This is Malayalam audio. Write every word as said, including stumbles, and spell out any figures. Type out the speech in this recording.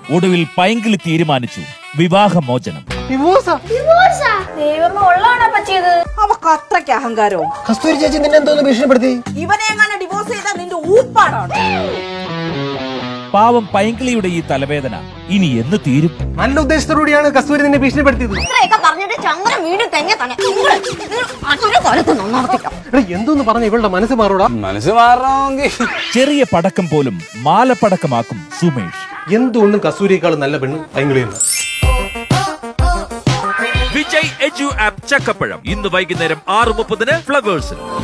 ഒടുവിൽ പൈങ്കിളി തീരുമാനിച്ചു വിവാഹമോചനം. അവക്ക് അത്രയ്ക്ക് അഹങ്കാരോ? കസ്തൂരി ചേച്ചി നിന്നെ എന്തോന്ന് ഭീഷണിപ്പെടുത്തി? ഇവനെ എങ്ങനെ ഡിവോഴ്സ് ചെയ്താൽ നിന്റെ ഊപ്പാടാണ്. പാവം പൈങ്കിളിയുടെ ഈ തലവേദന ഇനി എന്ന് തീരും? നല്ല ഉദ്ദേശത്തോടുകൂടിയാണ് കസ്തൂരി നിന്നെ ഭീഷണിപ്പെടുത്തിയത്. എന്തോന്ന് പറഞ്ഞ ഇവളുടെ മനസ്സ് മാറൂടാ? മനസ്സ് മാറണമെങ്കിൽ ചെറിയ പടക്കം പോലും മാലപ്പടക്കമാക്കും സുമേഷ്. എന്തുകൊണ്ടും കസ്തൂരിയേക്കാളും നല്ല പെണ്ണ് പൈങ്കിളിയാണ്. വിജയ് എഡ്യു ആപ്പ് ചക്കപ്പഴം ഇന്ന് വൈകുന്നേരം ആറ് മുപ്പതിന് ഫ്ലവേഴ്സിൽ.